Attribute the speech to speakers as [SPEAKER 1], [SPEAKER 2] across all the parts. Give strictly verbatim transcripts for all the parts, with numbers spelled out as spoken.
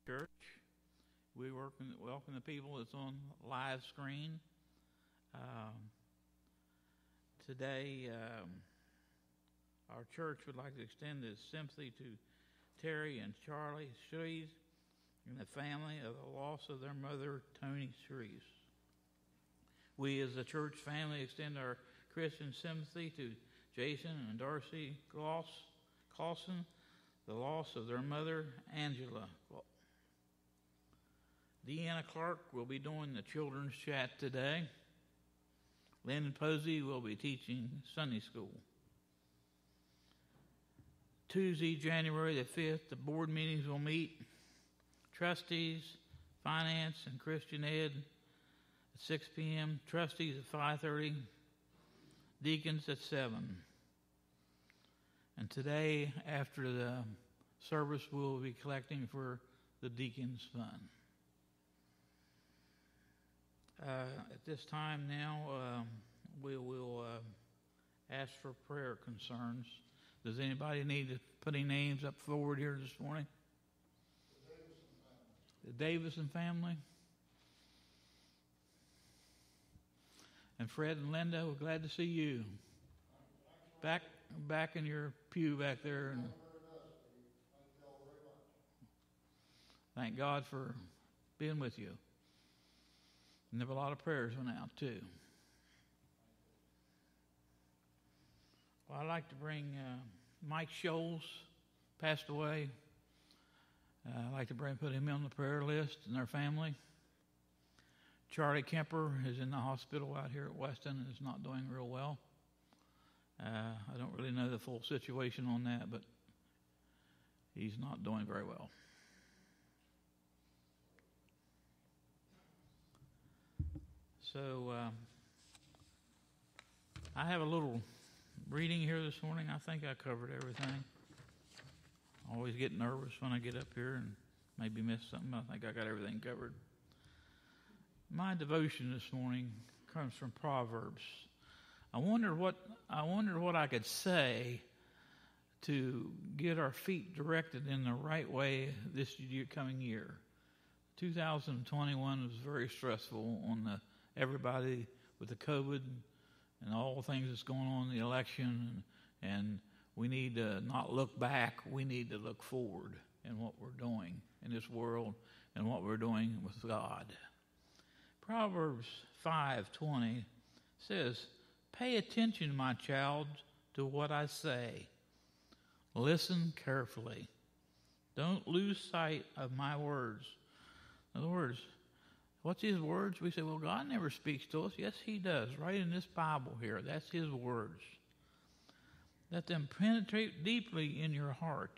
[SPEAKER 1] Church. We welcome, welcome the people that's on live screen. Um, today, um, our church would like to extend this sympathy to Terry and Charlie Shrees and the family of the loss of their mother, Tony Shrees. We as a church family extend our Christian sympathy to Jason and Darcy Gloss, Clausen, the loss of their mother, Angela. Deanna Clark will be doing the children's chat today. Lynn Posey will be teaching Sunday school. Tuesday, January the fifth, the board meetings will meet. Trustees, Finance, and Christian Ed at six p.m. Trustees at five thirty. Deacons at seven. And today, after the service, we'll be collecting for the Deacons Fund. Uh, at this time now, um, we will uh, ask for prayer concerns. Does anybody need to put any names up forward here this morning? The Davison family. And Fred and Linda, we're glad to see you. Back back in your pew back there. And thank God for being with you. And there were a lot of prayers went out too. Well, I'd like to bring uh, Mike Scholes, passed away. Uh, I'd like to bring put him on the prayer list and their family. Charlie Kemper is in the hospital out here at Weston and is not doing real well. Uh, I don't really know the full situation on that, but he's not doing very well. So uh, I have a little reading here this morning. I think I covered everything. I always get nervous when I get up here and maybe miss something. I think I got everything covered. My devotion this morning comes from Proverbs. I wondered what I wondered what I could say to get our feet directed in the right way this year, coming year. two thousand twenty-one was very stressful on the everybody with the COVID and all the things that's going on in the election, and, and we need to not look back. We need to look forward in what we're doing in this world and what we're doing with God. Proverbs five twenty says, "Pay attention, my child, to what I say. Listen carefully. Don't lose sight of my words." In other words, what's his words? We say, well, God never speaks to us. Yes, he does. Right in this Bible here. That's his words. Let them penetrate deeply in your heart,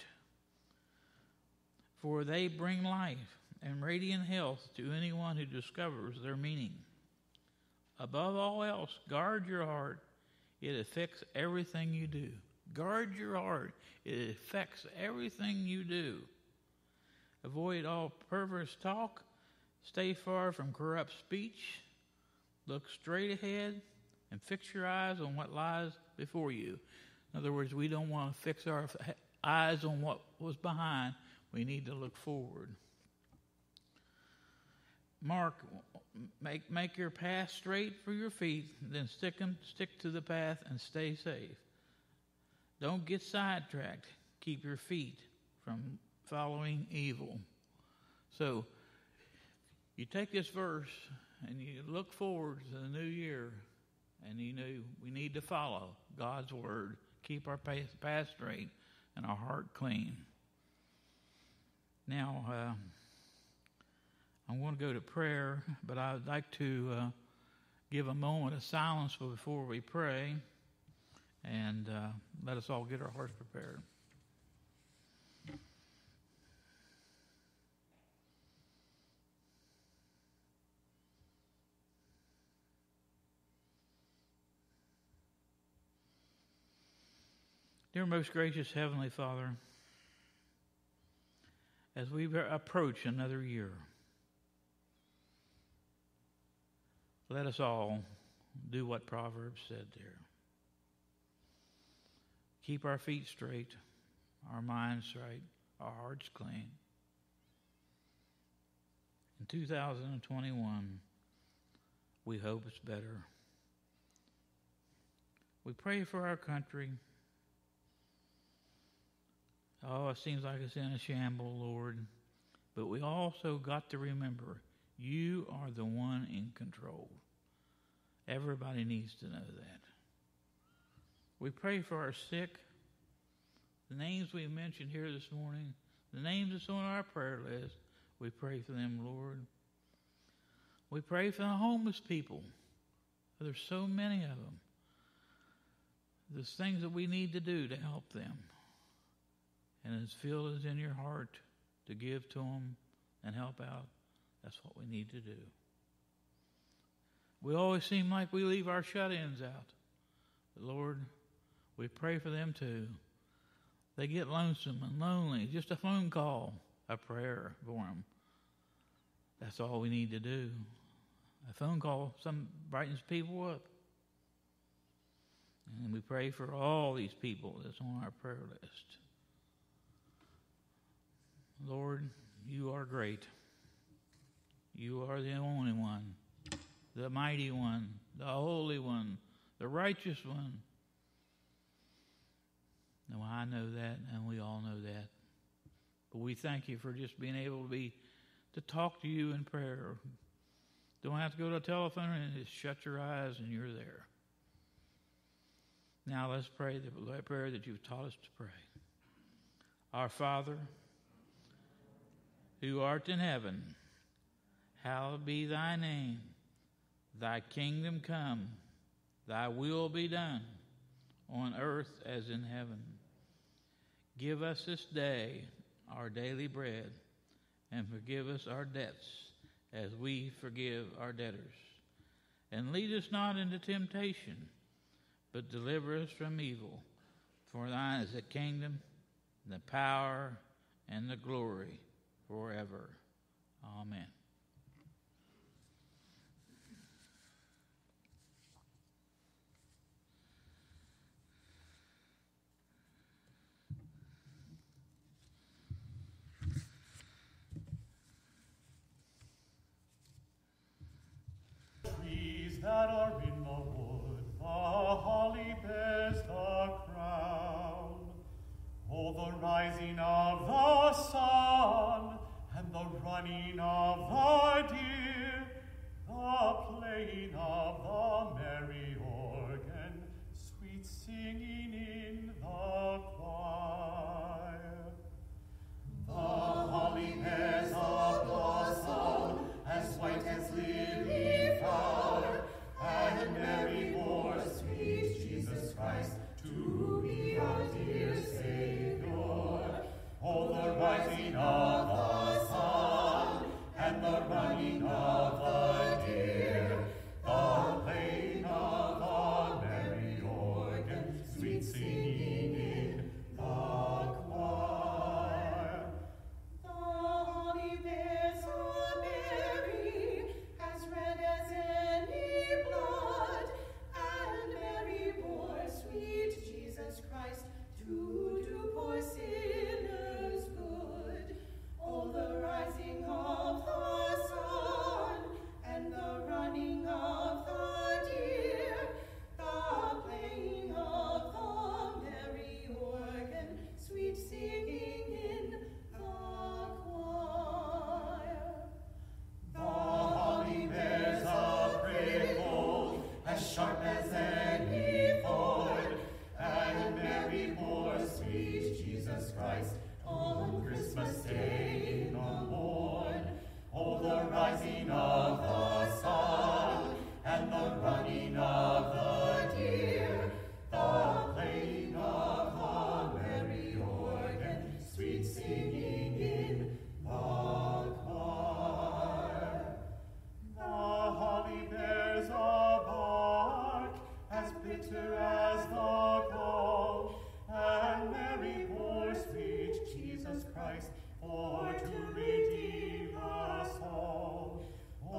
[SPEAKER 1] for they bring life and radiant health to anyone who discovers their meaning. Above all else, guard your heart. It affects everything you do. Guard your heart. It affects everything you do. Avoid all perverse talk. Stay far from corrupt speech. Look straight ahead and fix your eyes on what lies before you. In other words, we don't want to fix our eyes on what was behind. We need to look forward. Mark, make make your path straight for your feet, then stick them, stick to the path and stay safe. Don't get sidetracked. Keep your feet from following evil. So, you take this verse and you look forward to the new year, and you know we need to follow God's word, keep our path, path straight and our heart clean. Now, uh, I'm going to go to prayer, but I would like to uh, give a moment of silence before we pray, and uh, let us all get our hearts prepared. Dear most gracious Heavenly Father, as we approach another year, let us all do what Proverbs said there. Keep our feet straight, our minds right, our hearts clean. In two thousand twenty-one, we hope it's better. We pray for our country. Oh, it seems like it's in a shamble, Lord. But we also got to remember, you are the one in control. Everybody needs to know that. We pray for our sick. The names we mentioned here this morning, the names that's on our prayer list, we pray for them, Lord. We pray for the homeless people. There's so many of them. There's things that we need to do to help them. And as Phil is in your heart to give to them and help out, that's what we need to do. We always seem like we leave our shut-ins out. But Lord, we pray for them too. They get lonesome and lonely. Just a phone call, a prayer for them. That's all we need to do. A phone call some brightens people up. And we pray for all these people that's on our prayer list. Lord, you are great. You are the only one, the mighty one, the holy one, the righteous one. Now, I know that, and we all know that. But we thank you for just being able to be to talk to you in prayer. Don't have to go to a telephone and just shut your eyes and you're there. Now let's pray the prayer that you've taught us to pray. Our Father, who art in heaven, hallowed be thy name. Thy kingdom come, thy will be done, on earth as in heaven. Give us this day our daily bread, and forgive us our debts as we forgive our debtors. And lead us not into temptation, but deliver us from evil. For thine is the kingdom, the power, and the glory forever. Amen.
[SPEAKER 2] That are in the wood, the holly bears the crown. Oh, the rising of the sun, and the running of the deer, the playing of the merry organ, sweet singing in the choir. The holly bears a blossom as white as lily flower, and Mary bore sweet Jesus Christ to be our dear Savior. Oh, the rising of the sun, and the running of the deer, the playing of the merry organ, sweet singing in the choir.
[SPEAKER 3] The holly bears a berry as red as any blood, and Mary bore sweet Jesus Christ to do poor sinners good. Oh, the rising of the sun, and the running of the deer, the playing of the merry organ, sweet singing in the choir.
[SPEAKER 2] The holly bears a prickle as sharp as any ford, and Mary bore sweet Jesus Christ on Christmas Day in the morn. Oh, the rising of the sun, and the running of the deer, the playing of the merry organ, sweet singing in the choir. The holly bears a bark as bitter as the gall, and Mary bore sweet Jesus Christ for to redeem us all.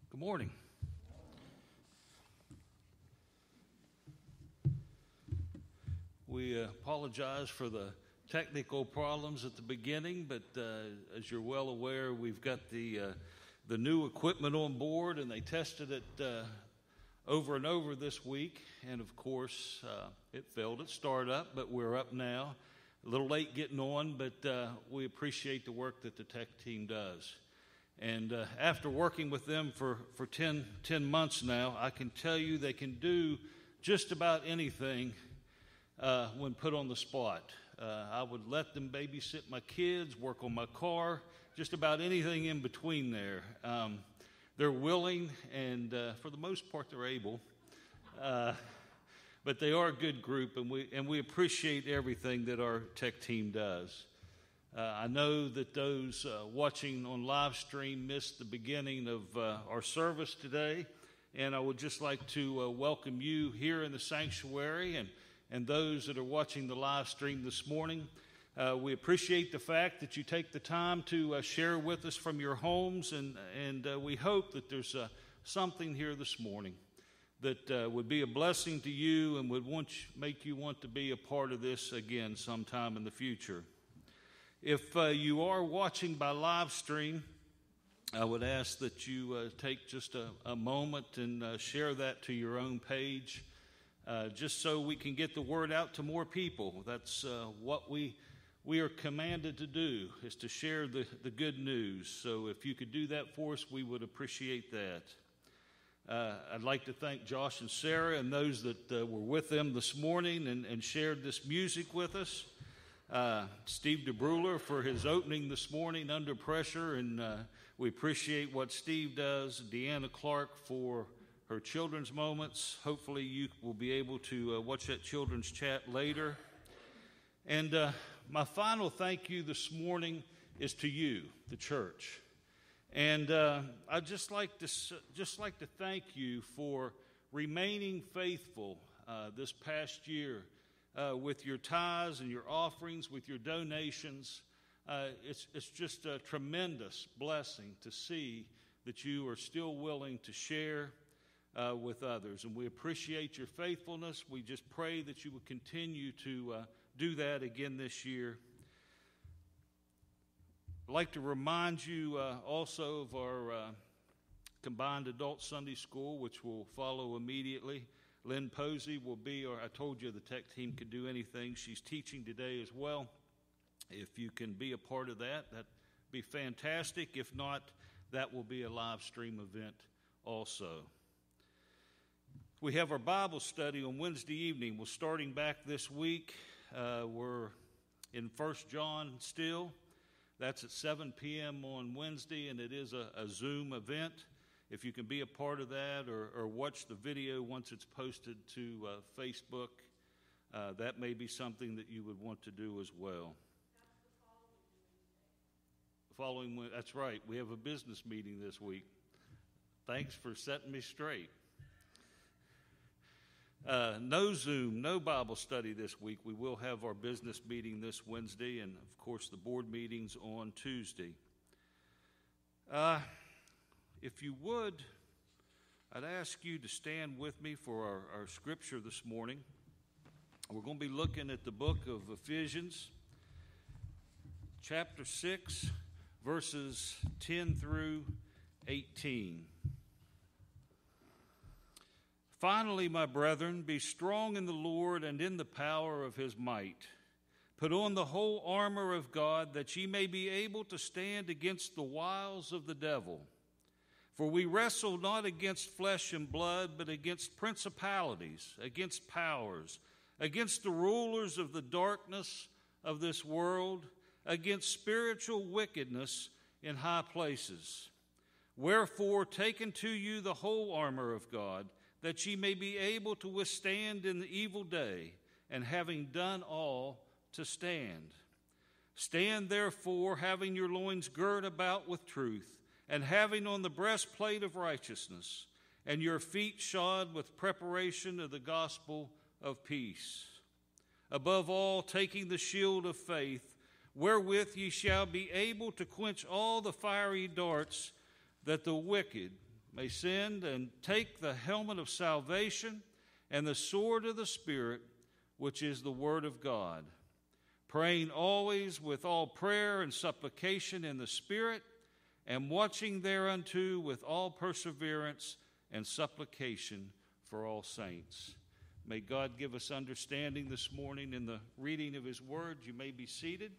[SPEAKER 4] Good morning. We uh, apologize for the technical problems at the beginning, but uh, as you're well aware, we've got the uh, the new equipment on board, and they tested it uh, over and over this week, and of course, uh, it failed at startup, but we're up now. A little late getting on, but uh, we appreciate the work that the tech team does. And uh, after working with them for, for ten, ten months now, I can tell you they can do just about anything uh, when put on the spot. Uh, I would let them babysit my kids, work on my car, just about anything in between there. Um, they're willing, and uh, for the most part, they're able. Uh, but they are a good group, and we and we appreciate everything that our tech team does. Uh, I know that those uh, watching on live stream missed the beginning of uh, our service today, and I would just like to uh, welcome you here in the sanctuary and, and those that are watching the live stream this morning. Uh, we appreciate the fact that you take the time to uh, share with us from your homes, and, and uh, we hope that there's uh, something here this morning that uh, would be a blessing to you and would want you, make you want to be a part of this again sometime in the future. If uh, you are watching by live stream, I would ask that you uh, take just a, a moment and uh, share that to your own page, uh, just so we can get the word out to more people. That's uh, what we we are commanded to do, is to share the, the good news. So if you could do that for us, we would appreciate that. Uh, I'd like to thank Josh and Sarah and those that uh, were with them this morning and, and shared this music with us. Uh, Steve DeBruler for his opening this morning, Under Pressure, and uh, we appreciate what Steve does. Deanna Clark for her children's moments. Hopefully you will be able to uh, watch that children's chat later. And uh, my final thank you this morning is to you, the church. And uh, I'd just like to just like to thank you for remaining faithful uh, this past year. Uh, with your tithes and your offerings, with your donations. Uh, it's, it's just a tremendous blessing to see that you are still willing to share uh, with others. And we appreciate your faithfulness. We just pray that you will continue to uh, do that again this year. I'd like to remind you uh, also of our uh, combined adult Sunday school, which will follow immediately. Lynn Posey will be, or I told you the tech team could do anything. She's teaching today as well. If you can be a part of that, that'd be fantastic. If not, that will be a live stream event also. We have our Bible study on Wednesday evening. We're starting back this week. Uh, we're in First John still. That's at seven p.m. on Wednesday, and it is a, a Zoom event. If you can be a part of that or, or watch the video once it's posted to uh, Facebook, uh, that may be something that you would want to do as well. The following, that's right, we have a business meeting this week. Thanks for setting me straight. Uh, no Zoom, no Bible study this week. We will have our business meeting this Wednesday and, of course, the board meetings on Tuesday. Uh, If you would, I'd ask you to stand with me for our, our scripture this morning. We're going to be looking at the book of Ephesians, chapter six, verses ten through eighteen. Finally, my brethren, be strong in the Lord and in the power of his might. Put on the whole armor of God, that ye may be able to stand against the wiles of the devil. For we wrestle not against flesh and blood, but against principalities, against powers, against the rulers of the darkness of this world, against spiritual wickedness in high places. Wherefore, take unto you the whole armor of God, that ye may be able to withstand in the evil day, and having done all, to stand. Stand therefore, having your loins girt about with truth, and having on the breastplate of righteousness, and your feet shod with preparation of the gospel of peace. Above all, taking the shield of faith, wherewith ye shall be able to quench all the fiery darts that the wicked may send and take the helmet of salvation and the sword of the Spirit, which is the Word of God, praying always with all prayer and supplication in the Spirit, and watching thereunto with all perseverance and supplication for all saints. May God give us understanding this morning in the reading of His Word. You may be seated.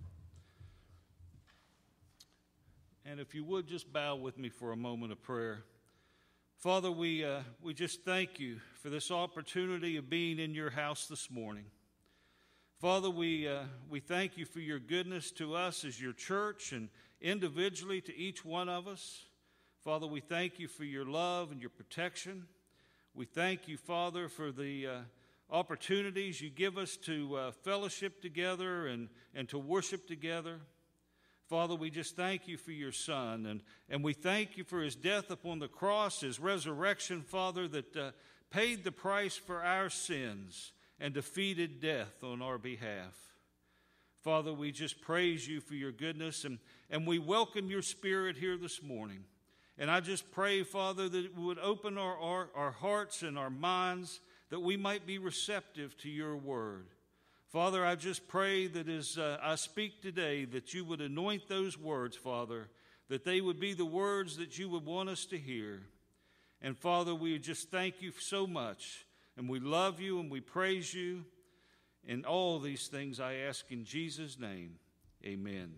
[SPEAKER 4] And if you would, just bow with me for a moment of prayer. Father, we, uh, we just thank you for this opportunity of being in your house this morning. Father, we, uh, we thank you for your goodness to us as your church and individually to each one of us. Father, we thank you for your love and your protection. We thank you, Father, for the uh, opportunities you give us to uh, fellowship together and, and to worship together. Father, we just thank you for your Son, and, and we thank you for his death upon the cross, his resurrection, Father, that uh, paid the price for our sins and defeated death on our behalf. Father, we just praise you for your goodness, and, and we welcome your Spirit here this morning. And I just pray, Father, that it would open our, our, our hearts and our minds, that we might be receptive to your word. Father, I just pray that as uh, I speak today, that you would anoint those words, Father, that they would be the words that you would want us to hear. And Father, we just thank you so much, and we love you and we praise you. And all these things I ask in Jesus' name, amen.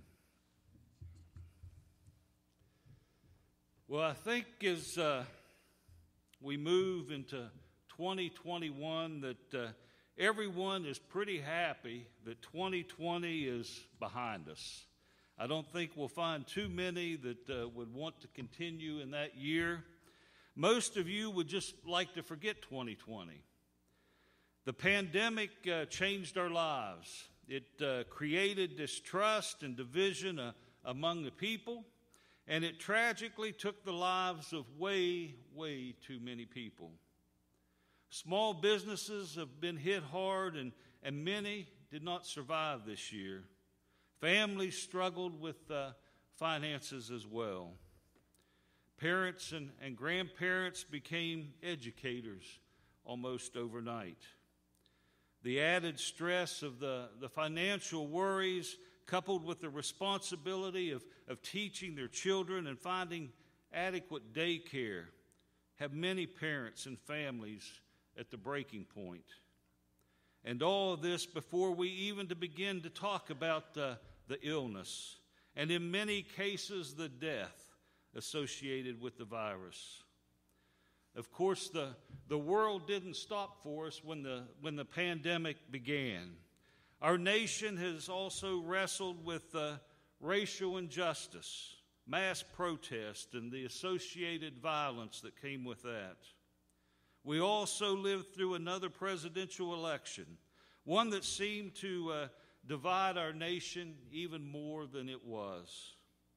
[SPEAKER 4] Well, I think as uh, we move into twenty twenty-one that uh, everyone is pretty happy that twenty twenty is behind us. I don't think we'll find too many that uh, would want to continue in that year. Most of you would just like to forget twenty twenty. The pandemic uh, changed our lives. It uh, created distrust and division uh, among the people, and it tragically took the lives of way, way too many people. Small businesses have been hit hard, and, and many did not survive this year. Families struggled with uh, finances as well. Parents and, and grandparents became educators almost overnight. The added stress of the, the financial worries, coupled with the responsibility of, of teaching their children and finding adequate daycare, have many parents and families at the breaking point. And all of this before we even to begin to talk about uh, the illness, and in many cases the death associated with the virus. Of course, the, the world didn't stop for us when the, when the pandemic began. Our nation has also wrestled with uh, racial injustice, mass protest, and the associated violence that came with that. We also lived through another presidential election, one that seemed to uh, divide our nation even more than it was.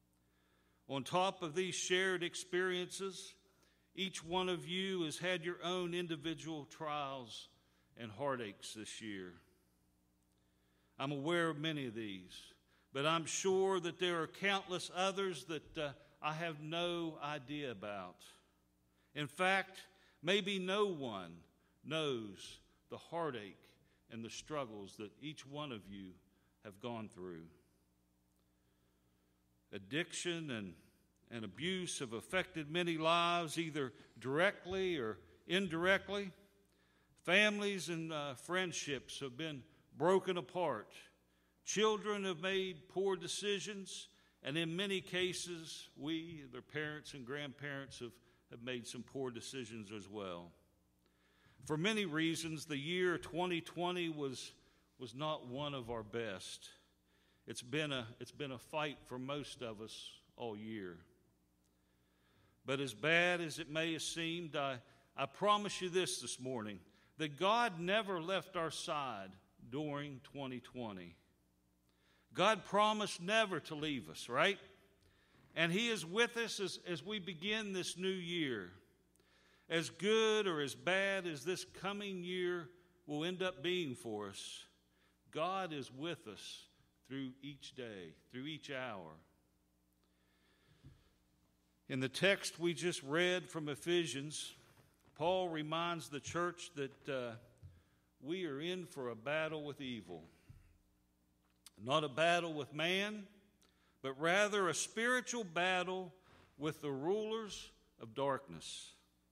[SPEAKER 4] On top of these shared experiences, each one of you has had your own individual trials and heartaches this year. I'm aware of many of these, but I'm sure that there are countless others that uh, I have no idea about. In fact, maybe no one knows the heartache and the struggles that each one of you have gone through. Addiction and, and abuse have affected many lives, either directly or indirectly. Families and uh, friendships have been broken apart. Children have made poor decisions, and in many cases, we, their parents and grandparents, have, have made some poor decisions as well. For many reasons, the year twenty twenty was, was not one of our best. It's been a, it's been a fight for most of us all year. But as bad as it may have seemed, I, I promise you this this morning, that God never left our side during twenty twenty. God promised never to leave us, right? And he is with us as, as we begin this new year. As good or as bad as this coming year will end up being for us, God is with us through each day, through each hour. In the text we just read from Ephesians, Paul reminds the church that uh, we are in for a battle with evil. Not a battle with man, but rather a spiritual battle with the rulers of darkness.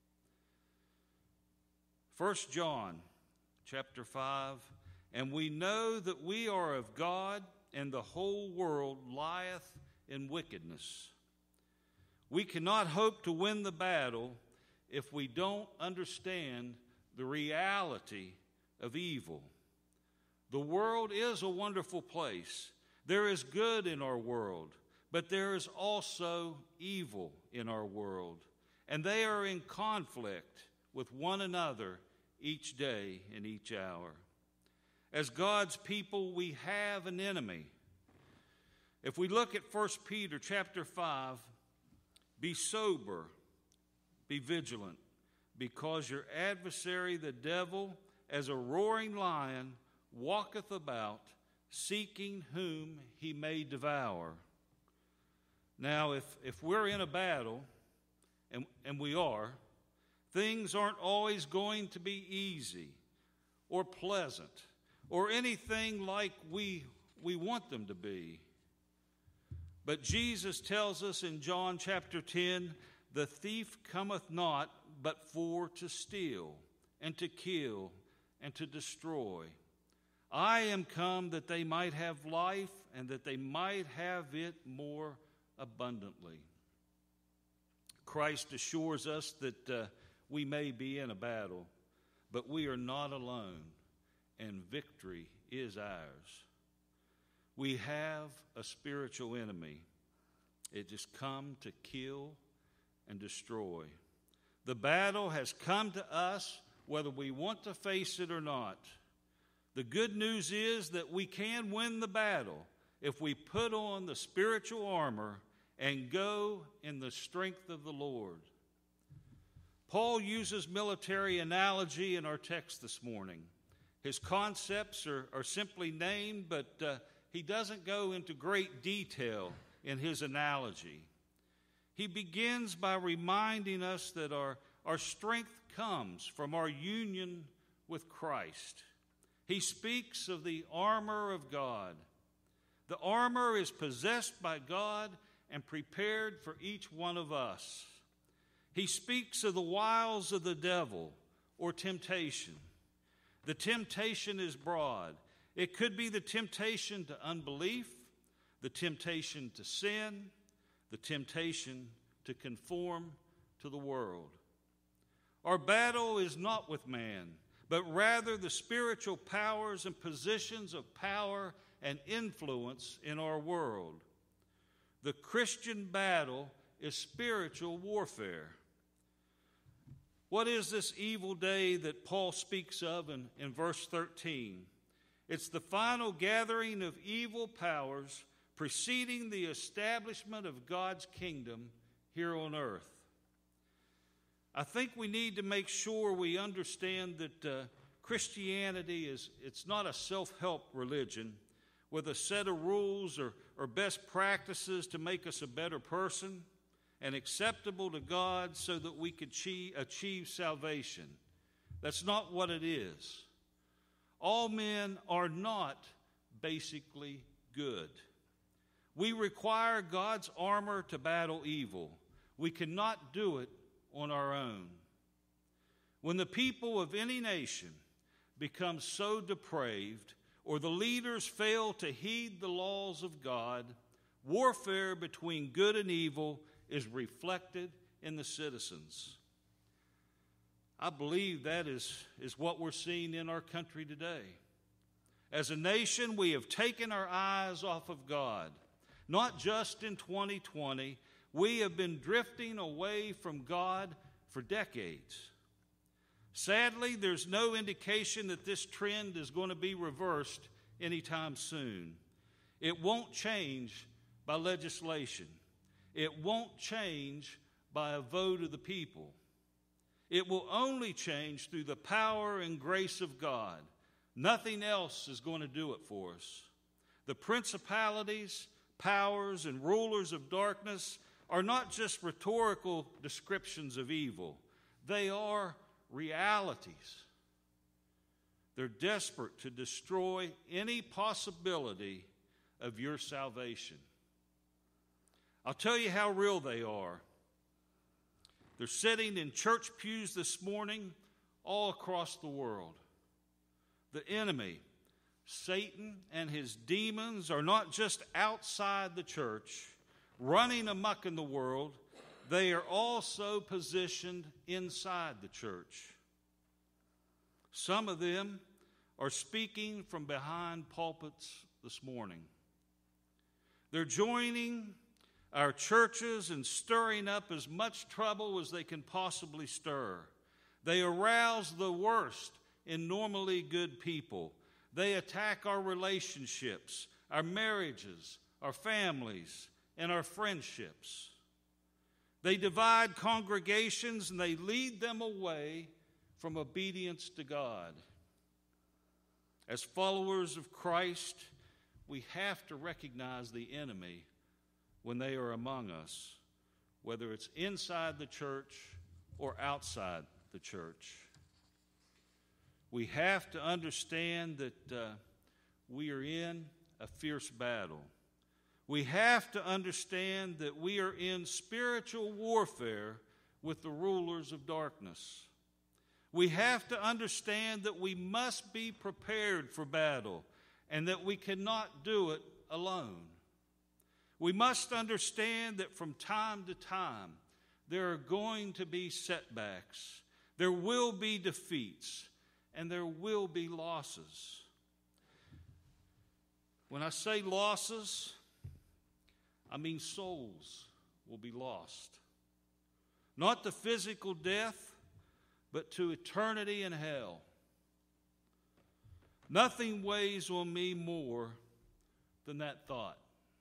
[SPEAKER 4] First John chapter five, and we know that we are of God, and the whole world lieth in wickedness. We cannot hope to win the battle if we don't understand the reality of evil. The world is a wonderful place. There is good in our world, but there is also evil in our world, and they are in conflict with one another each day and each hour. As God's people, we have an enemy. If we look at First Peter chapter five, be sober, be vigilant, because your adversary, the devil, as a roaring lion, walketh about, seeking whom he may devour. Now, if, if we're in a battle, and, and we are, things aren't always going to be easy or pleasant or anything like we, we want them to be. But Jesus tells us in John chapter ten, the thief cometh not but for to steal and to kill and to destroy. I am come that they might have life and that they might have it more abundantly. Christ assures us that uh, we may be in a battle, but we are not alone, and victory is ours. We have a spiritual enemy. It has come to kill and destroy. The battle has come to us whether we want to face it or not. The good news is that we can win the battle if we put on the spiritual armor and go in the strength of the Lord. Paul uses military analogy in our text this morning. His concepts are, are simply named, but uh, he doesn't go into great detail in his analogy. He begins by reminding us that our, our strength comes from our union with Christ. He speaks of the armor of God. The armor is possessed by God and prepared for each one of us. He speaks of the wiles of the devil or temptation. The temptation is broad. It could be the temptation to unbelief, the temptation to sin, the temptation to conform to the world. Our battle is not with man, but rather the spiritual powers and positions of power and influence in our world. The Christian battle is spiritual warfare. What is this evil day that Paul speaks of in, in verse thirteen? It's the final gathering of evil powers preceding the establishment of God's kingdom here on earth. I think we need to make sure we understand that uh, Christianity is it's not a self-help religion with a set of rules or, or best practices to make us a better person and acceptable to God so that we could achieve, achieve salvation. That's not what it is. All men are not basically good. We require God's armor to battle evil. We cannot do it on our own. When the people of any nation become so depraved, or the leaders fail to heed the laws of God, warfare between good and evil is reflected in the citizens. I believe that is, is what we're seeing in our country today. As a nation, we have taken our eyes off of God. Not just in twenty twenty, we have been drifting away from God for decades. Sadly, there's no indication that this trend is going to be reversed anytime soon. It won't change by legislation. It won't change by a vote of the people. It will only change through the power and grace of God. Nothing else is going to do it for us. The principalities, powers, and rulers of darkness are not just rhetorical descriptions of evil. They are realities. They're desperate to destroy any possibility of your salvation. I'll tell you how real they are. They're sitting in church pews this morning all across the world. The enemy, Satan and his demons, are not just outside the church, running amok in the world. They are also positioned inside the church. Some of them are speaking from behind pulpits this morning. They're joining our churches and stirring up as much trouble as they can possibly stir. They arouse the worst in normally good people. They attack our relationships, our marriages, our families, and our friendships. They divide congregations and they lead them away from obedience to God. As followers of Christ, we have to recognize the enemy when they are among us, whether it's inside the church or outside the church. We have to understand that uh, we are in a fierce battle. We have to understand that we are in spiritual warfare with the rulers of darkness. We have to understand that we must be prepared for battle and that we cannot do it alone. We must understand that from time to time there are going to be setbacks, there will be defeats, and there will be losses. When I say losses, I mean souls will be lost. Not to physical death, but to eternity in hell. Nothing weighs on me more than that thought.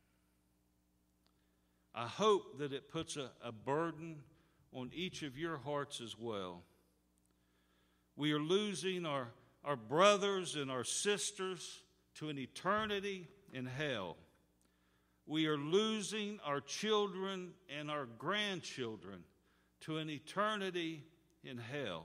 [SPEAKER 4] I hope that it puts a, a burden on each of your hearts as well. We are losing our, our brothers and our sisters to an eternity in hell. We are losing our children and our grandchildren to an eternity in hell.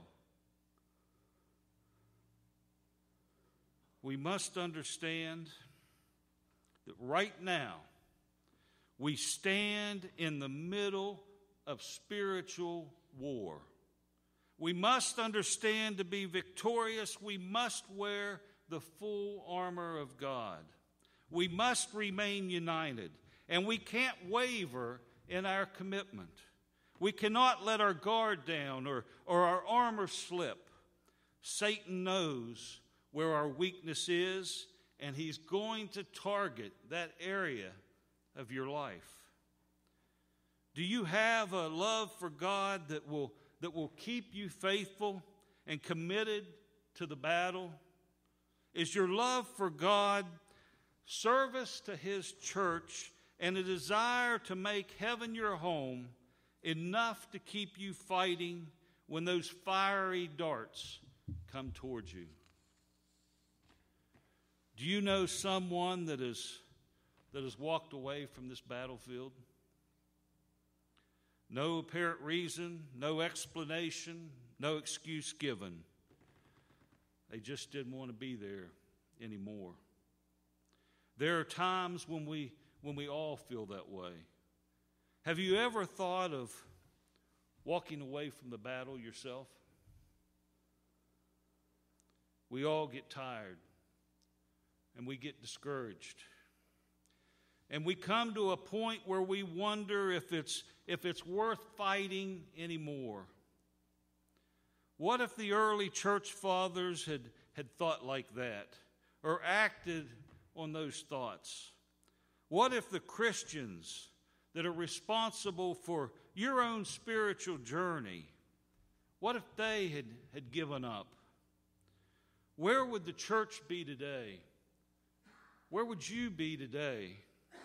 [SPEAKER 4] We must understand that right now we stand in the middle of spiritual war. We must understand to be victorious, we must wear the full armor of God. We must remain united, and we can't waver in our commitment. We cannot let our guard down or, or our armor slip. Satan knows where our weakness is, and he's going to target that area of your life. Do you have a love for God that will, that will keep you faithful and committed to the battle? Is your love for God service to his church and a desire to make heaven your home enough to keep you fighting when those fiery darts come towards you? Do you know someone that is that has walked away from this battlefield? No apparent reason, no explanation, no excuse given. They just didn't want to be there anymore. There are times when we when we all feel that way. Have you ever thought of walking away from the battle yourself? We all get tired and we get discouraged. And we come to a point where we wonder if it's if it's worth fighting anymore. What if the early church fathers had, had thought like that or acted on those thoughts? What if the Christians that are responsible for your own spiritual journey, what if they had, had given up? Where would the church be today? Where would you be today?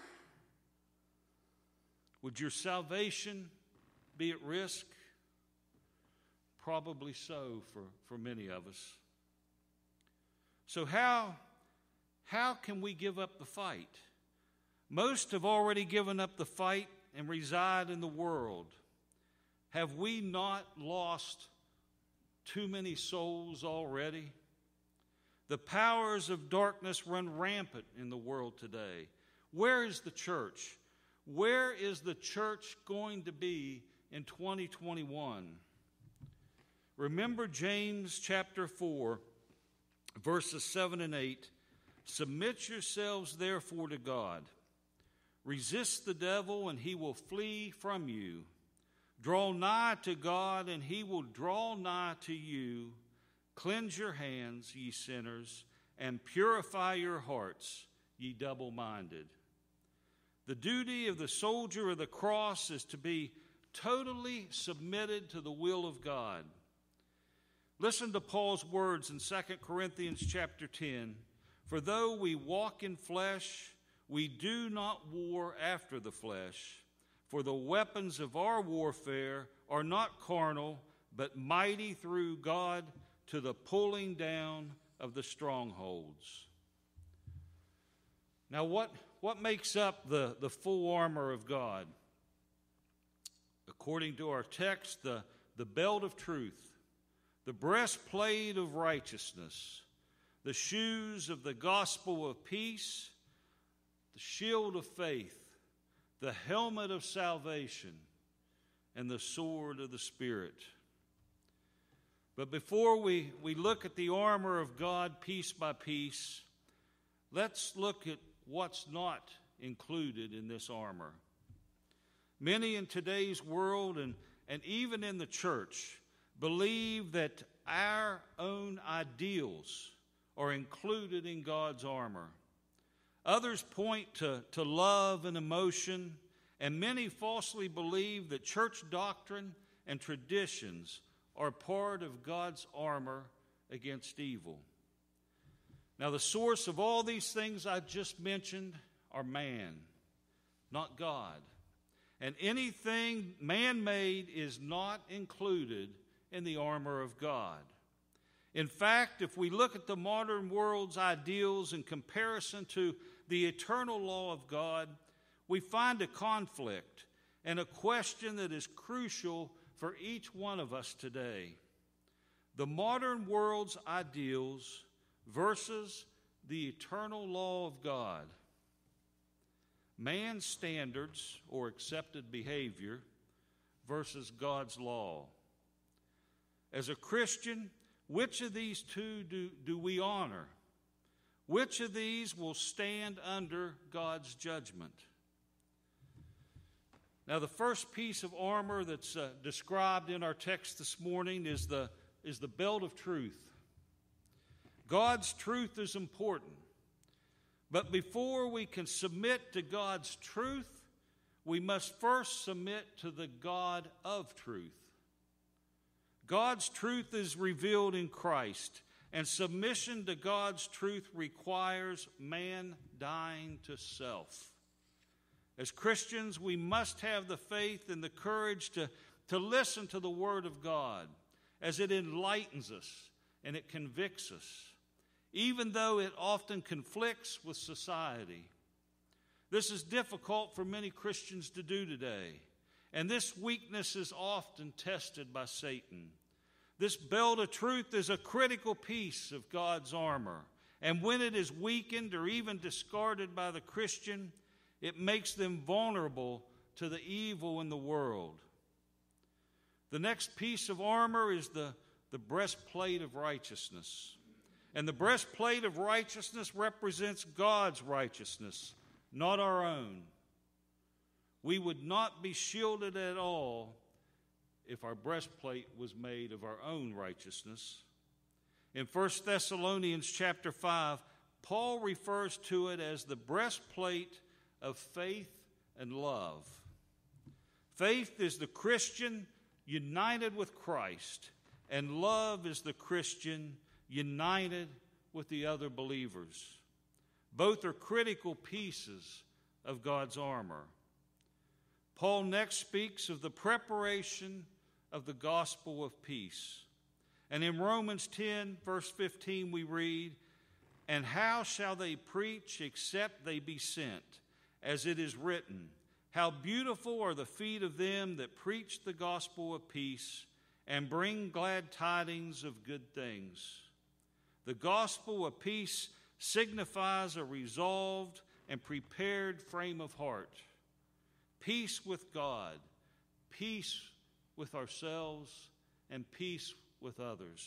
[SPEAKER 4] Would your salvation be at risk? Probably so for, for many of us. So how, how can we give up the fight? Most have already given up the fight and reside in the world, have we not lost too many souls already? The powers of darkness run rampant in the world today. Where is the church? Where is the church going to be in twenty twenty-one? Remember James chapter four, verses seven and eight. Submit yourselves therefore to God. Resist the devil, and he will flee from you. Draw nigh to God, and he will draw nigh to you. Cleanse your hands, ye sinners, and purify your hearts, ye double-minded. The duty of the soldier of the cross is to be totally submitted to the will of God. Listen to Paul's words in Second Corinthians chapter ten. For though we walk in flesh, we do not war after the flesh. For the weapons of our warfare are not carnal, but mighty through God to the pulling down of the strongholds. Now, what, what makes up the, the full armor of God? According to our text, the, the belt of truth, the breastplate of righteousness, the shoes of the gospel of peace, the shield of faith, the helmet of salvation, and the sword of the Spirit. But before we, we look at the armor of God piece by piece, let's look at what's not included in this armor. Many in today's world and, and even in the church believe that our own ideals are included in God's armor. Others point to, to love and emotion, and many falsely believe that church doctrine and traditions are part of God's armor against evil. Now, the source of all these things I just mentioned are man, not God. And anything man-made is not included in the armor of God. In fact, if we look at the modern world's ideals in comparison to the eternal law of God, we find a conflict and a question that is crucial for each one of us today. The modern world's ideals versus the eternal law of God. Man's standards or accepted behavior versus God's law. As a Christian, which of these two do, do we honor? Which of these will stand under God's judgment? Now, the first piece of armor that's uh, described in our text this morning is the, is the belt of truth. God's truth is important. But before we can submit to God's truth, we must first submit to the God of truth. God's truth is revealed in Christ, and submission to God's truth requires man dying to self. As Christians, we must have the faith and the courage to, to listen to the Word of God as it enlightens us and it convicts us, even though it often conflicts with society. This is difficult for many Christians to do today, and this weakness is often tested by Satan. This belt of truth is a critical piece of God's armor, and when it is weakened or even discarded by the Christian, it makes them vulnerable to the evil in the world. The next piece of armor is the, the breastplate of righteousness. And the breastplate of righteousness represents God's righteousness, not our own. We would not be shielded at all if our breastplate was made of our own righteousness. In First Thessalonians chapter five, Paul refers to it as the breastplate of faith and love. Faith is the Christian united with Christ, and love is the Christian united with the other believers. Both are critical pieces of God's armor. Paul next speaks of the preparation of the gospel of peace. And in Romans ten, verse fifteen, we read, "And how shall they preach except they be sent? As it is written, How beautiful are the feet of them that preach the gospel of peace and bring glad tidings of good things. The gospel of peace signifies a resolved and prepared frame of heart. Peace with God, peace with ourselves, and peace with others.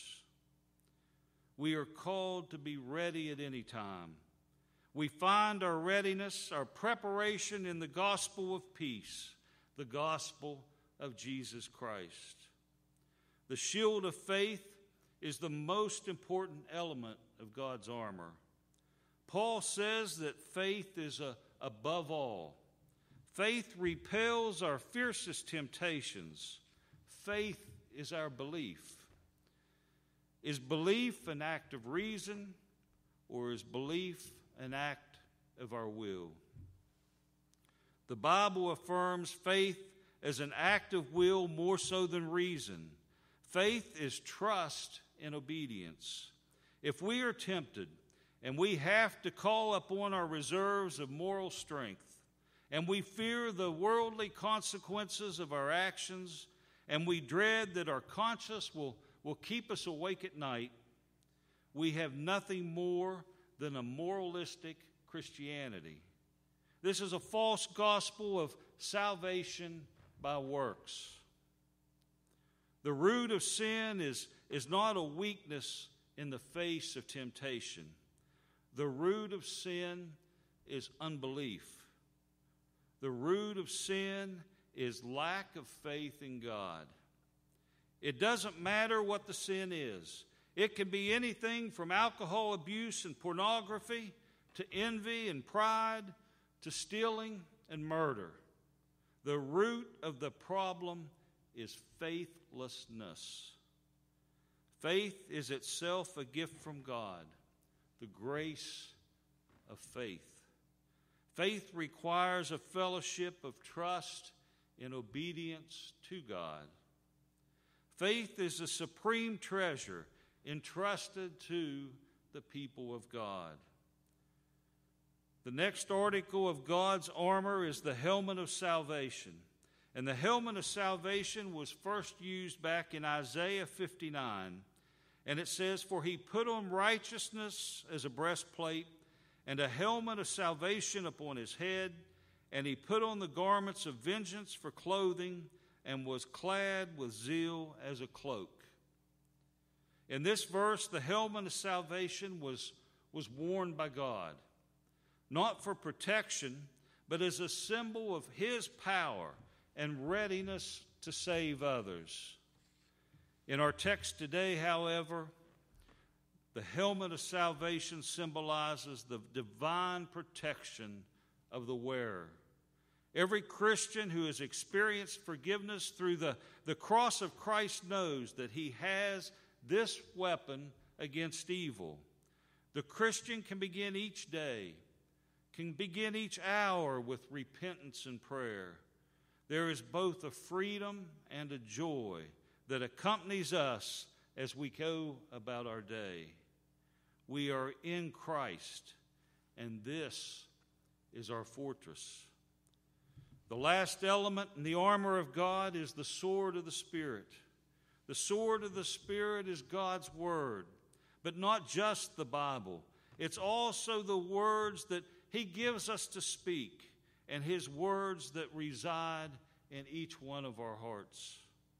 [SPEAKER 4] We are called to be ready at any time. We find our readiness, our preparation in the gospel of peace, the gospel of Jesus Christ. The shield of faith is the most important element of God's armor. Paul says that faith is a, above all. Faith repels our fiercest temptations. Faith is our belief. Is belief an act of reason, or is belief an act of our will? The Bible affirms faith as an act of will more so than reason. Faith is trust and obedience. If we are tempted and we have to call upon our reserves of moral strength, and we fear the worldly consequences of our actions, and we dread that our conscience will, will keep us awake at night, we have nothing more than a moralistic Christianity. This is a false gospel of salvation by works. The root of sin is, is not a weakness in the face of temptation. The root of sin is unbelief. The root of sin is lack of faith in God. It doesn't matter what the sin is. It can be anything from alcohol abuse and pornography to envy and pride to stealing and murder. The root of the problem is faithlessness. Faith is itself a gift from God, the grace of faith. Faith requires a fellowship of trust and obedience to God. Faith is a supreme treasure entrusted to the people of God. The next article of God's armor is the helmet of salvation. And the helmet of salvation was first used back in Isaiah fifty-nine. And it says, "For he put on righteousness as a breastplate, and a helmet of salvation upon his head, and he put on the garments of vengeance for clothing, and was clad with zeal as a cloak." In this verse, the helmet of salvation was, was worn by God, not for protection, but as a symbol of his power and readiness to save others. In our text today, however, the helmet of salvation symbolizes the divine protection of the wearer. Every Christian who has experienced forgiveness through the, the cross of Christ knows that he has this weapon against evil. The Christian can begin each day, can begin each hour with repentance and prayer. There is both a freedom and a joy that accompanies us as we go about our day. We are in Christ, and this is our fortress. The last element in the armor of God is the sword of the Spirit. The sword of the Spirit is God's Word, but not just the Bible. It's also the words that He gives us to speak and His words that reside in each one of our hearts.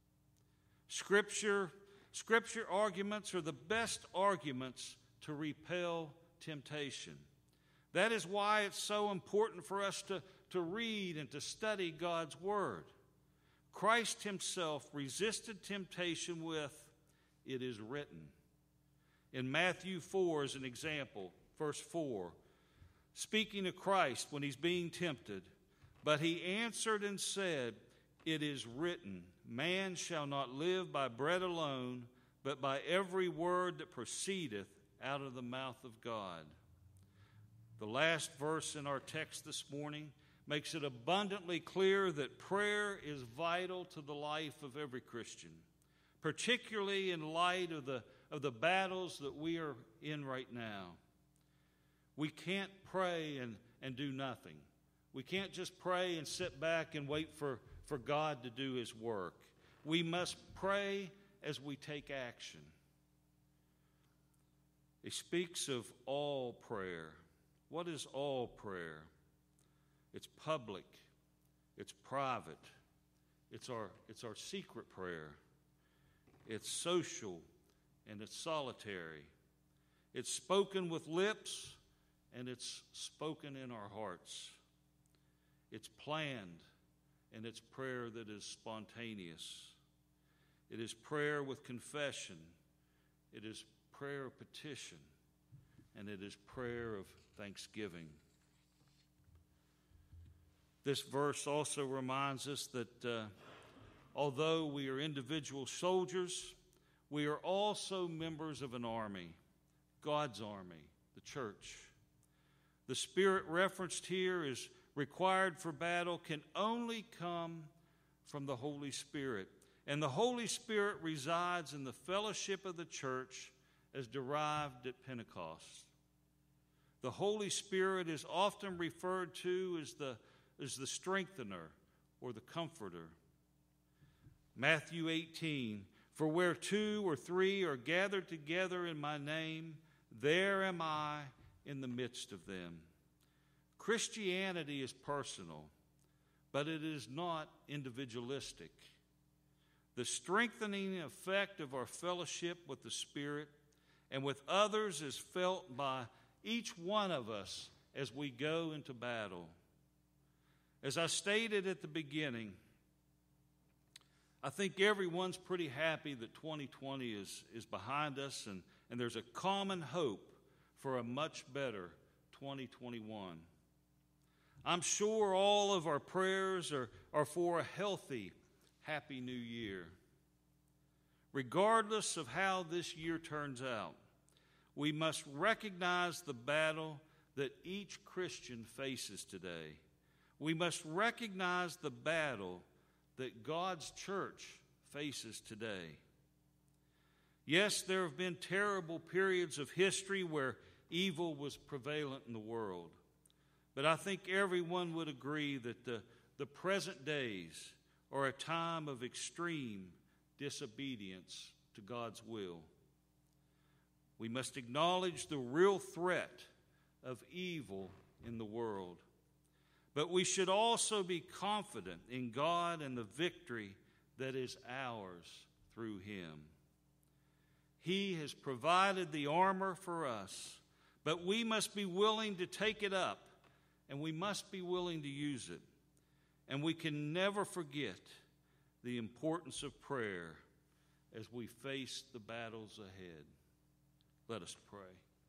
[SPEAKER 4] Scripture, Scripture arguments are the best arguments to repel temptation. That is why it's so important for us to, to read and to study God's Word. Christ Himself resisted temptation with, "It is written." In Matthew four, as an example, verse four, speaking of Christ when He's being tempted, "But He answered and said, It is written, man shall not live by bread alone, but by every word that proceedeth out of the mouth of God." The last verse in our text this morning makes it abundantly clear that prayer is vital to the life of every Christian, particularly in light of the, of the battles that we are in right now. We can't pray and, and do nothing. We can't just pray and sit back and wait for, for God to do his work. We must pray as we take action. He speaks of all prayer. What is all prayer? It's public. It's private. It's our, it's our secret prayer. It's social and it's solitary. It's spoken with lips and it's spoken in our hearts. It's planned and it's prayer that is spontaneous. It is prayer with confession. It is prayer of petition. And it is prayer of thanksgiving. This verse also reminds us that uh, although we are individual soldiers, we are also members of an army, God's army, the church. The spirit referenced here is required for battle can only come from the Holy Spirit. And the Holy Spirit resides in the fellowship of the church as derived at Pentecost. The Holy Spirit is often referred to as the, as the strengthener or the comforter. Matthew eighteen, for where two or three are gathered together in my name, there am I in the midst of them. Christianity is personal, but it is not individualistic. The strengthening effect of our fellowship with the Spirit and with others is felt by each one of us as we go into battle. As I stated at the beginning, I think everyone's pretty happy that twenty twenty is, is behind us, and, and there's a common hope for a much better twenty twenty-one. I'm sure all of our prayers are, are for a healthy, happy new year. Regardless of how this year turns out, we must recognize the battle that each Christian faces today. We must recognize the battle that God's church faces today. Yes, there have been terrible periods of history where evil was prevalent in the world. But I think everyone would agree that the, the present days are a time of extreme disobedience to God's will. We must acknowledge the real threat of evil in the world. But we should also be confident in God and the victory that is ours through Him. He has provided the armor for us, but we must be willing to take it up, and we must be willing to use it. And we can never forget the importance of prayer as we face the battles ahead. Let us pray.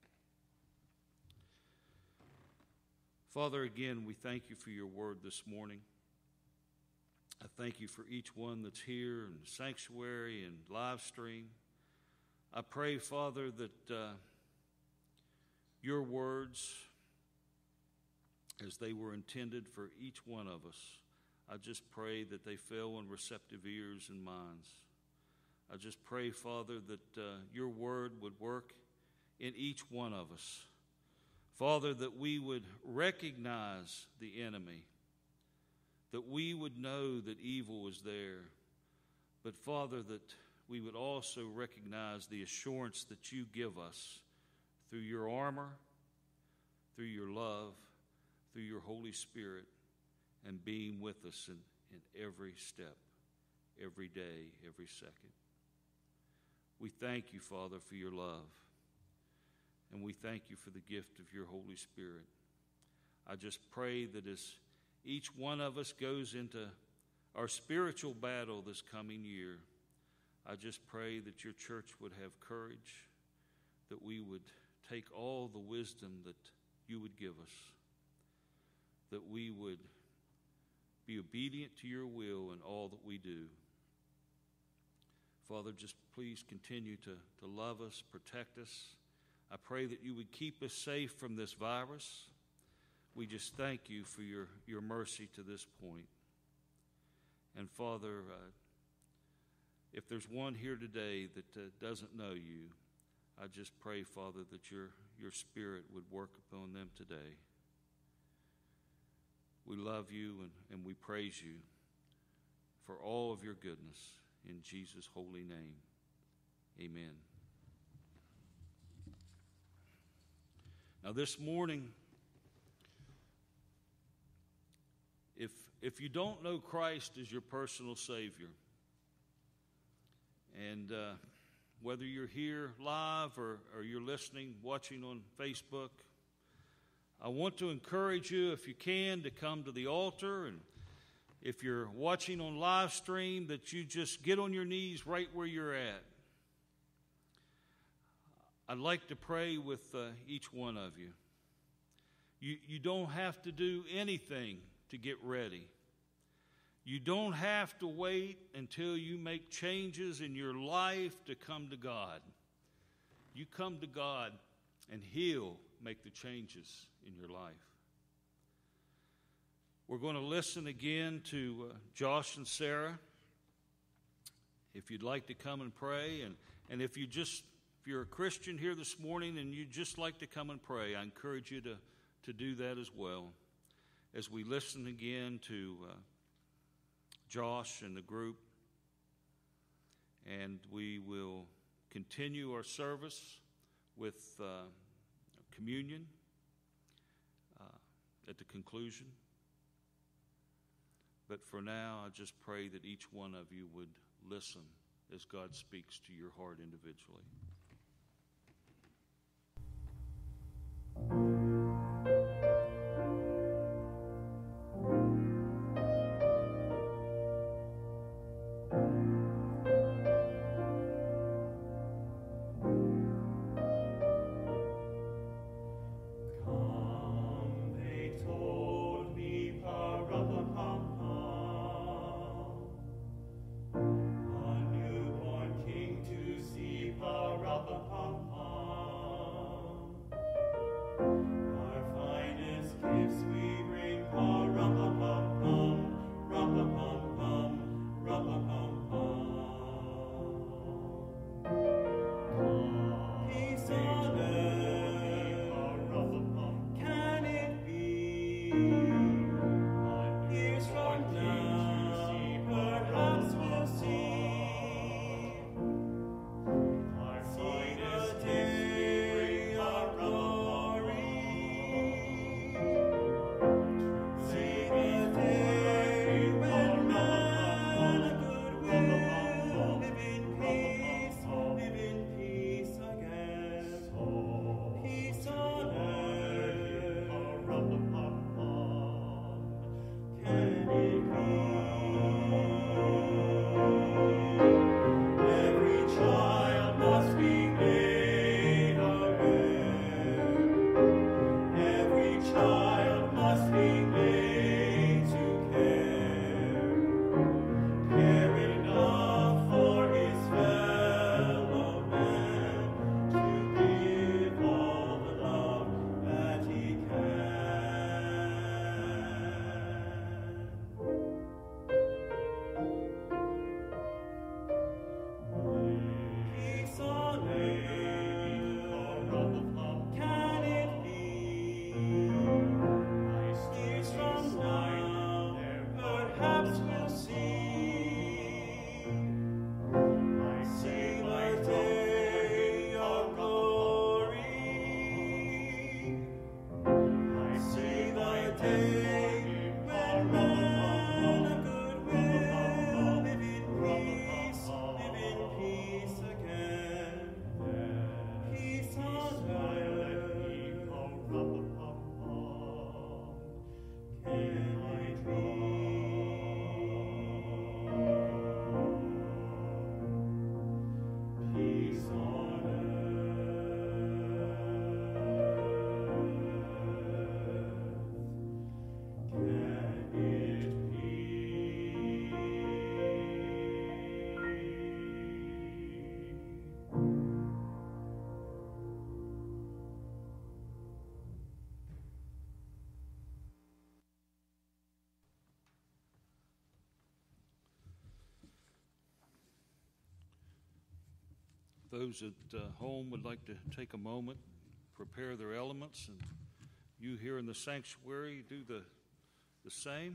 [SPEAKER 4] Father, again, we thank you for your word this morning. I thank you for each one that's here in the sanctuary and live stream. I pray, Father, that uh, your words, as they were intended for each one of us, I just pray that they fell on receptive ears and minds. I just pray, Father, that uh, your word would work in each one of us. Father, that we would recognize the enemy, that we would know that evil was there, but Father, that we would also recognize the assurance that you give us through your armor, through your love, through your Holy Spirit, and being with us in, in every step, every day, every second. We thank you, Father, for your love. And we thank you for the gift of your Holy Spirit. I just pray that as each one of us goes into our spiritual battle this coming year, I just pray that your church would have courage, that we would take all the wisdom that you would give us, that we would be obedient to your will in all that we do. Father, just please continue to, to love us, protect us. I pray that you would keep us safe from this virus. We just thank you for your, your mercy to this point. And Father, uh, if there's one here today that uh, doesn't know you, I just pray, Father, that your, your Spirit would work upon them today. we love you and, and we praise you for all of your goodness. In Jesus' holy name, amen. Now this morning, if, if you don't know Christ as your personal Savior, and uh, whether you're here live or, or you're listening, watching on Facebook, I want to encourage you, if you can, to come to the altar. And if you're watching on live stream, that you just get on your knees right where you're at. I'd like to pray with uh, each one of you. You, you don't have to do anything to get ready. You don't have to wait until you make changes in your life to come to God. You come to God and He'll make the changes in your life. We're going to listen again to uh, Josh and Sarah. If you'd like to come and pray, and, and if you just, if you're a Christian here this morning and you'd just like to come and pray, I encourage you to, to do that as well. As we listen again to uh, Josh and the group, and we will continue our service with uh, communion uh, at the conclusion. But for now, I just pray that each one of you would listen as God speaks to your heart individually. Those at uh, home would like to take a moment, prepare their elements, and you here in the sanctuary, do the, the same.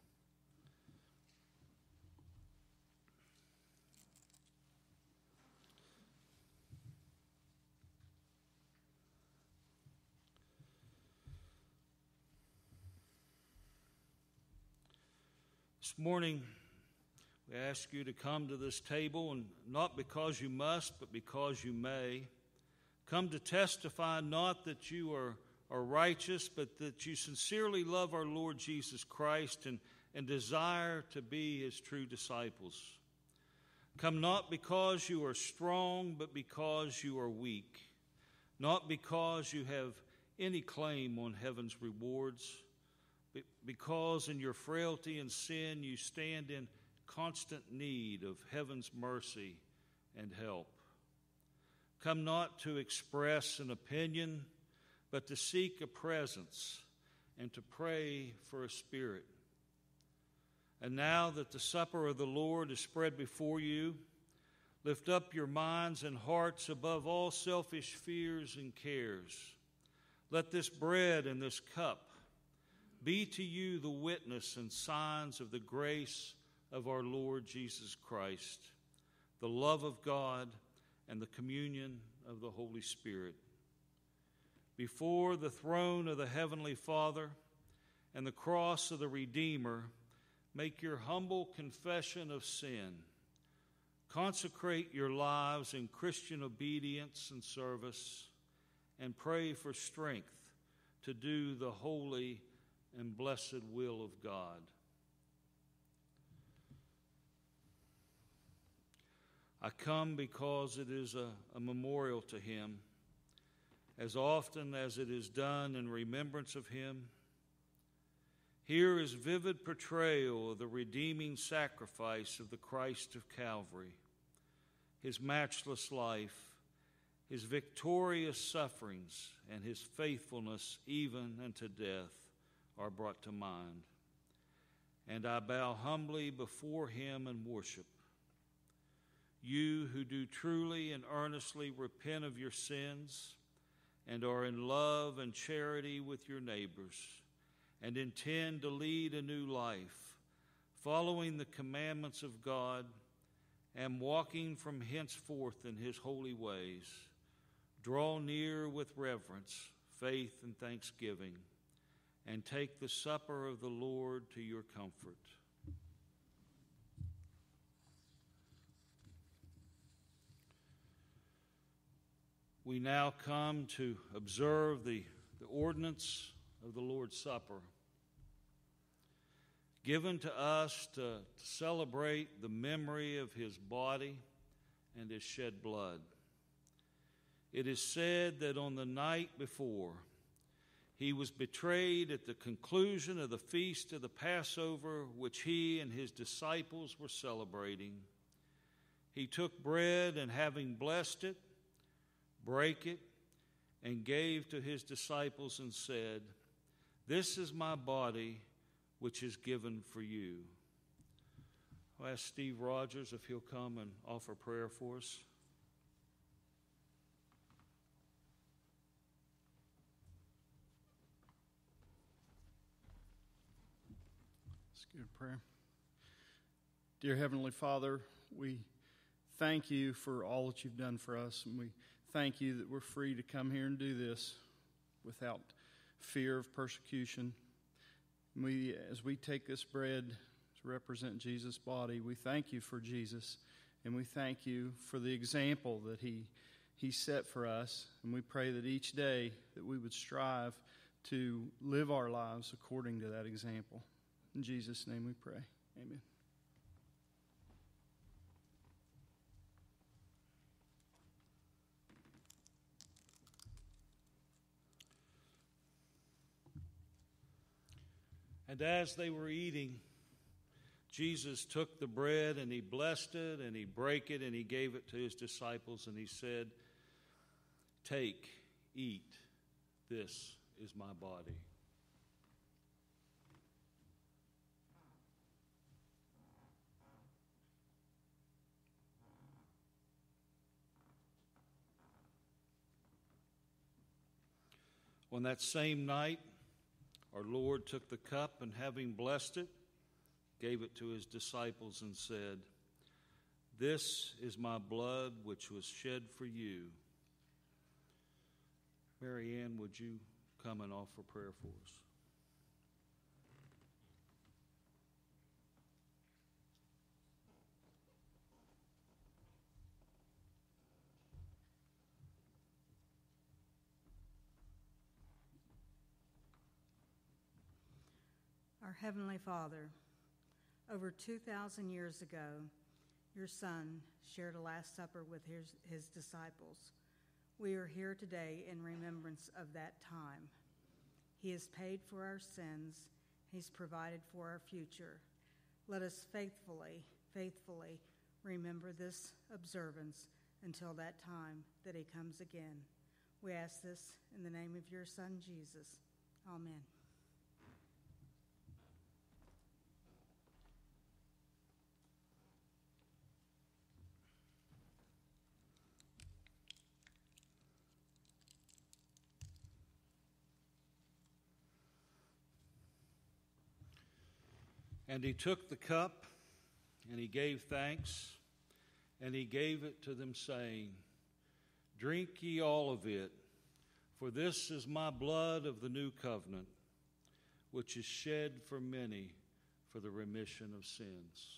[SPEAKER 4] This morning, we ask you to come to this table, and not because you must, but because you may. Come to testify not that you are, are righteous, but that you sincerely love our Lord Jesus Christ and, and desire to be his true disciples. Come not because you are strong, but because you are weak. Not because you have any claim on heaven's rewards, but because in your frailty and sin you stand in constant need of heaven's mercy and help. Come not to express an opinion, but to seek a presence and to pray for a spirit. And now that the supper of the Lord is spread before you, lift up your minds and hearts above all selfish fears and cares. Let this bread and this cup be to you the witness and signs of the grace of our Lord Jesus Christ, the love of God, and the communion of the Holy Spirit. Before the throne of the Heavenly Father and the cross of the Redeemer, make your humble confession of sin. Consecrate your lives in Christian obedience and service, and pray for strength to do the holy and blessed will of God. I come because it is a, a memorial to him, as often as it is done in remembrance of him. Here is vivid portrayal of the redeeming sacrifice of the Christ of Calvary, his matchless life, his victorious sufferings, and his faithfulness even unto death are brought to mind. And I bow humbly before him and worship. You who do truly and earnestly repent of your sins and are in love and charity with your neighbors and intend to lead a new life, following the commandments of God and walking from henceforth in his holy ways, draw near with reverence, faith, and thanksgiving, and take the supper of the Lord to your comfort. We now come to observe the, the ordinance of the Lord's Supper, given to us to, to celebrate the memory of his body and his shed blood. It is said that on the night before he was betrayed at the conclusion of the feast of the Passover, which he and his disciples were celebrating, he took bread and, having blessed it, brake it, and gave to his disciples and said, "This is my body, which is given for you." I'll ask Steve Rogers if he'll come and offer prayer for us.
[SPEAKER 5] Let's get a prayer. Dear Heavenly Father, we thank you for all that you've done for us, and we thank you that we're free to come here and do this without fear of persecution. We, as we take this bread to represent Jesus' body, we thank you for Jesus, and we thank you for the example that he, he set for us, and we pray that each day that we would strive to live our lives according to that example. In Jesus' name we pray. Amen.
[SPEAKER 4] And as they were eating, Jesus took the bread and he blessed it and he brake it and he gave it to his disciples and he said, "Take, eat, this is my body." On that same night, Our Lord took the cup, and having blessed it, gave it to his disciples and said, "This is my blood which was shed for you." Mary Ann, would you come and offer prayer for us?
[SPEAKER 6] Our Heavenly Father, over two thousand years ago, your Son shared a Last Supper with his, his disciples. We are here today in remembrance of that time. He has paid for our sins. He's provided for our future. Let us faithfully, faithfully remember this observance until that time that he comes again. We ask this in the name of your Son, Jesus. Amen.
[SPEAKER 4] And he took the cup, and he gave thanks, and he gave it to them, saying, "Drink ye all of it, for this is my blood of the new covenant, which is shed for many for the remission of sins."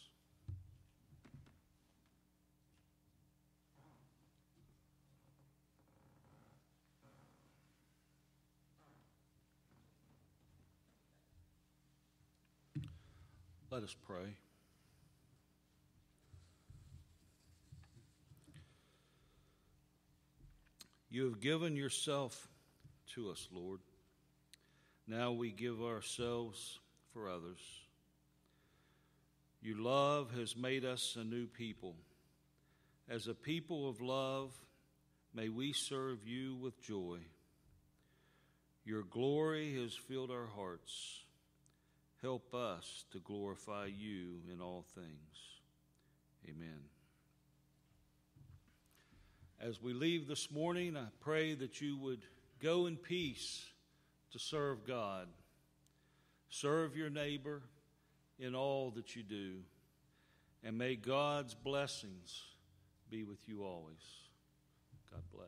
[SPEAKER 4] Let us pray. You have given yourself to us, Lord. Now we give ourselves for others. Your love has made us a new people. As a people of love, may we serve you with joy. Your glory has filled our hearts. Help us to glorify you in all things. Amen. As we leave this morning, I pray that you would go in peace to serve God. Serve your neighbor in all that you do. And may God's blessings be with you always. God bless.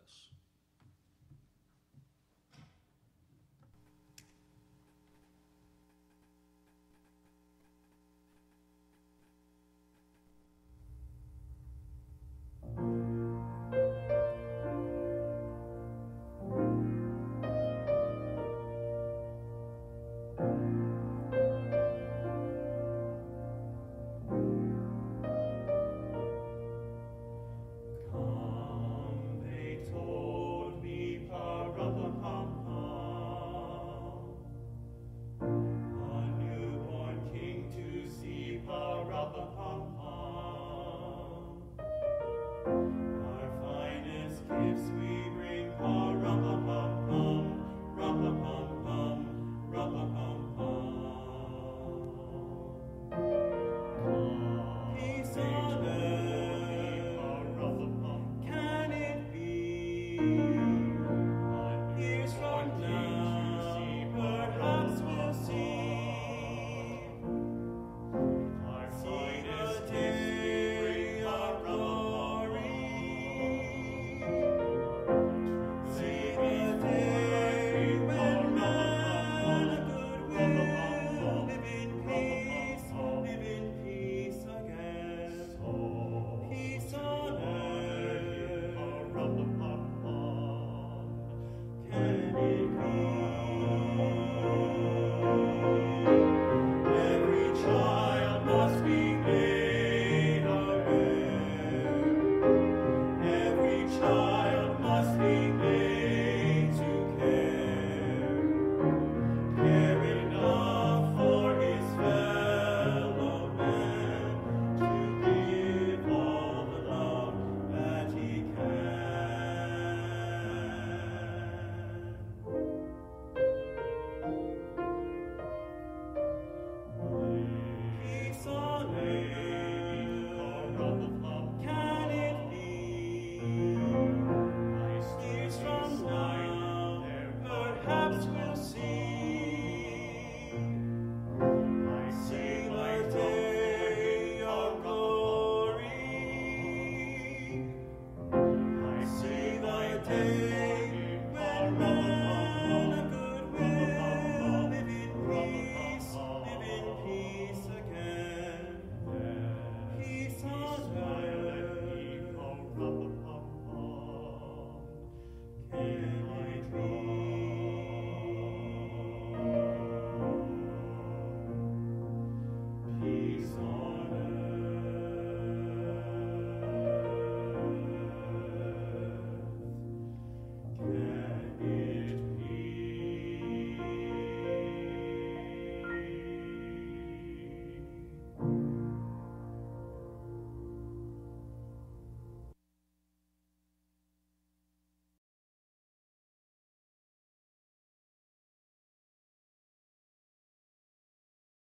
[SPEAKER 2] Our finest gifts we